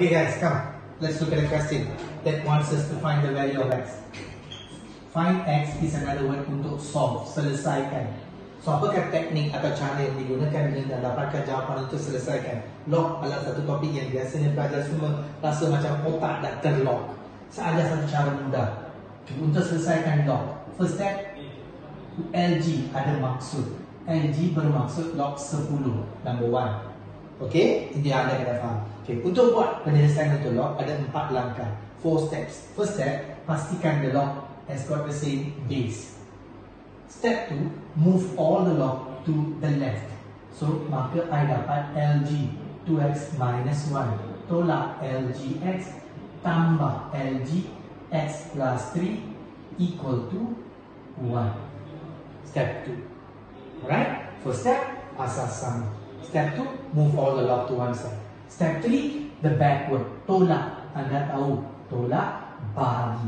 Okay guys, come. Let's look at a question that wants us to find the value of x. Find x is another word untuk solve, selesaikan. So apakah teknik atau cara yang digunakan bila nak dapatkan jawapan untuk selesaikan? Log adalah satu topik yang biasanya pelajar semua rasa macam otak dah terlog. Saya ajar satu cara mudah untuk selesaikan log. First step, LG ada maksud. LG bermaksud log 10, number 1. Okay, ini anda kena faham. Okay, untuk buat penyelesaian untuk log ada 4 langkah, 4 steps. First step, pastikan the log has got the same base. Step 2, move all the log to the left. So, maka I dapat LG 2x minus 1 tolak LGx tambah LG x plus 3 equal to 1. Step 2. Alright? First step, asas sama. Step 2, move all the log to one side. Step 3, the backward. Tolak. Anda tahu, tolak bagi.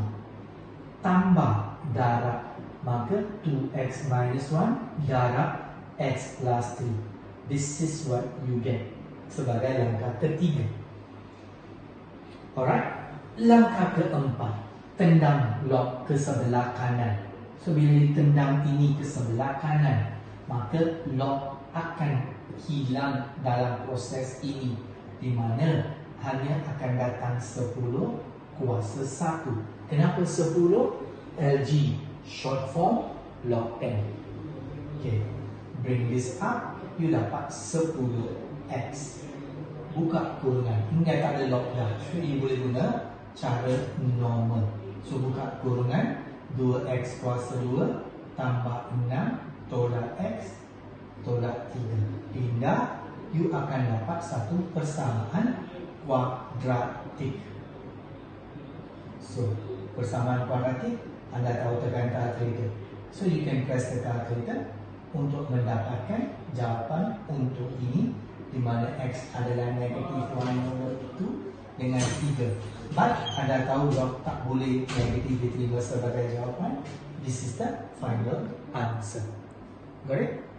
Tambah darab. Maka 2x minus 1 darab x plus 3. This is what you get sebagai langkah ketiga. Alright? Langkah keempat, tendang log ke sebelah kanan. So bila ditendang ini ke sebelah kanan, maka log akan hilang dalam proses ini, di mana hanya akan datang 10 kuasa 1. Kenapa 10? LG, short form log 10. Okay, bring this up, you dapat 10x. Buka kurungan, hingga tak ada log dah. So you boleh guna cara normal. So buka kurungan, 2x kuasa 2 tambah 6 tolak x tolak 3. Pindah, you akan dapat satu persamaan kuadratik. So, persamaan kuadratik, anda tahu tekan kalkulator. So, you can press the calculator untuk mendapatkan jawapan untuk ini, di mana x adalah negatif 1/2 dengan 3. But, anda tahu log tak boleh negatif diterima sebagai jawapan. This is the final answer. Got it?